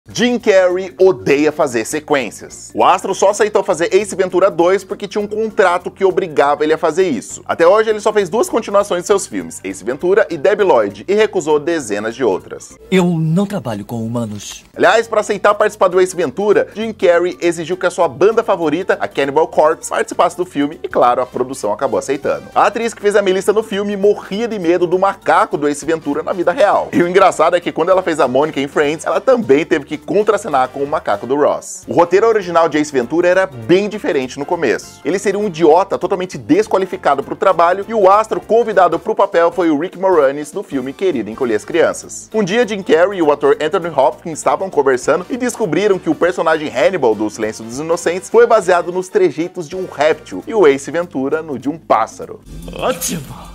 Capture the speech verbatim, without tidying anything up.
Jim Carrey odeia fazer sequências. O astro só aceitou fazer Ace Ventura dois porque tinha um contrato que obrigava ele a fazer isso. Até hoje ele só fez duas continuações de seus filmes, Ace Ventura e Debi Lloyd, e recusou dezenas de outras. Eu não trabalho com humanos. Aliás, para aceitar participar do Ace Ventura, Jim Carrey exigiu que a sua banda favorita, a Cannibal Corpse, participasse do filme e, claro, a produção acabou aceitando. A atriz que fez a Melissa no filme morria de medo do macaco do Ace Ventura na vida real. E o engraçado é que quando ela fez a Mônica em Friends, ela também teve que contracenar com o macaco do Ross. O roteiro original de Ace Ventura era bem diferente no começo. Ele seria um idiota totalmente desqualificado para o trabalho e o astro convidado para o papel foi o Rick Moranis do filme Querido Encolher as Crianças. Um dia, Jim Carrey e o ator Anthony Hopkins estavam conversando e descobriram que o personagem Hannibal do Silêncio dos Inocentes foi baseado nos trejeitos de um réptil e o Ace Ventura no de um pássaro. Ótimo!